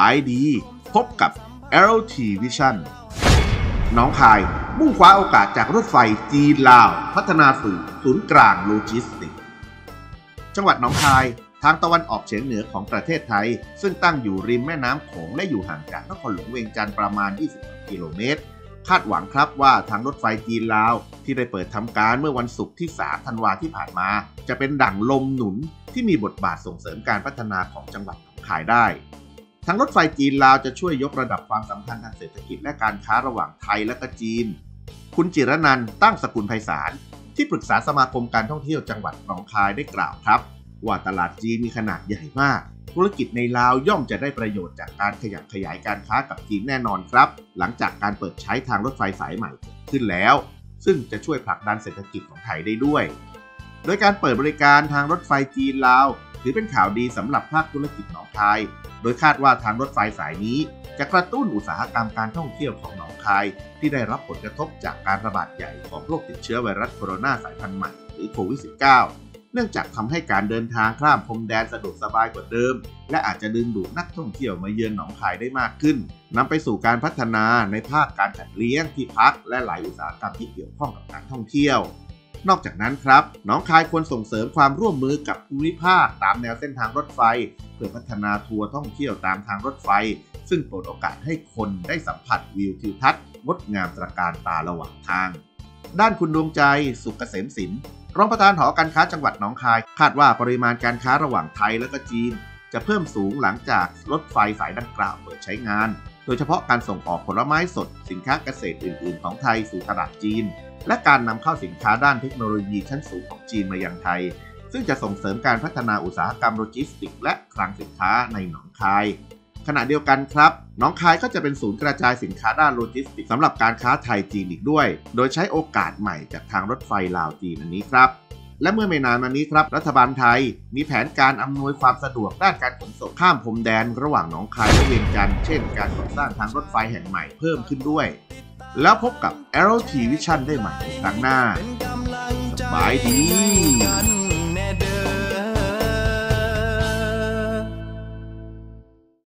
ายดีพบกับ LT Vision หนองคายมุ่งคว้าโอกาสจากรถไฟจีนลาวพัฒนาสู่ศูนย์กลางโลจิสติกส์จังหวัดหนองคายทางตะวันออกเฉียงเหนือของประเทศไทยซึ่งตั้งอยู่ริมแม่น้ำโขงและอยู่ห่างจากนครหลวงเวียงจันทร์ประมาณ20 กิโลเมตรคาดหวังครับว่าทางรถไฟจีนลาวที่ได้เปิดทำการเมื่อวันศุกร์ที่3 ธันวาคมที่ผ่านมาจะเป็นดั่งลมหนุนที่มีบทบาทส่งเสริมการพัฒนาของจังหวัดหนองคายได้ทางรถไฟจีนลาวจะช่วยยกระดับความสัมพันธ์ทางเศรษฐกิจและการค้าระหว่างไทยและก็จีนคุณจิรนันท์ตั้งสกุลไพศาลที่ปรึกษาสมาคมการท่องเที่ยวจังหวัดหนองคายได้กล่าวครับว่าตลาดจีนมีขนาดใหญ่มากธุรกิจในลาวย่อมจะได้ประโยชน์จากการขยับขยายการค้ากับจีนแน่นอนครับหลังจากการเปิดใช้ทางรถไฟสายใหม่ขึ้นแล้วซึ่งจะช่วยผลักดันเศรษฐกิจของไทยได้ด้วยโดยการเปิดบริการทางรถไฟจีนลาวถือเป็นข่าวดีสำหรับภาคธุรกิจหนองคายโดยคาดว่าทางรถไฟสายนี้จะกระตุ้นอุตสาหกรรมการท่องเที่ยวของหนองคายที่ได้รับผลกระทบจากการระบาดใหญ่ของโรคติดเชื้อไวรัสโคโรนาสายพันธุ์ใหม่หรือโควิด -19 เนื่องจากทำให้การเดินทางข้ามพรมแดนสะดวกสบายกว่าเดิมและอาจจะดึงดูดนักท่องเที่ยวมาเยือนหนองคายได้มากขึ้นนำไปสู่การพัฒนาในภาคการจัดเลี้ยงที่พักและหลายอุตสาหกรรมที่เกี่ยวข้องกับการท่องเที่ยวนอกจากนั้นครับหนองคายควรส่งเสริมความร่วมมือกับภูมิภาคตามแนวเส้นทางรถไฟเพื่อพัฒนาทัวร์ท่องเที่ยวตามทางรถไฟซึ่งเปิดโอกาสให้คนได้สัมผัสวิวทิวทัศน์งดงามตระการตาระหว่างทางด้านคุณดวงใจสุขเกษมศิลป์รองประธานหอการค้าจังหวัดหนองคายคาดว่าปริมาณการค้าระหว่างไทยและก็จีนจะเพิ่มสูงหลังจากรถไฟสายดังกล่าวเปิดใช้งานโดยเฉพาะการส่งออกผลไม้สดสินค้าเกษตรอื่นๆของไทยสู่ตลาดจีนและการนำเข้าสินค้าด้านเทคโนโลยีชั้นสูงของจีนมายังไทยซึ่งจะส่งเสริมการพัฒนาอุตสาหกรรมโลจิสติกส์และคลังสินค้าในหนองคายขณะเดียวกันครับหนองคายก็จะเป็นศูนย์กระจายสินค้าด้านโลจิสติกส์สำหรับการค้าไทยจีนอีกด้วยโดยใช้โอกาสใหม่จากทางรถไฟลาวจีนอันนี้ครับและเมื่อไม่นานมานี้ครับรัฐบาลไทยมีแผนการอำนวยความสะดวกด้านการขนส่งข้ามพรมแดนระหว่างหนองคายและเวียงจันทร์เช่นการก่อสร้างทางรถไฟแห่งใหม่เพิ่มขึ้นด้วยแล้วพบกับ LT Vision ได้ใหม่ในครั้งหน้าสบายดี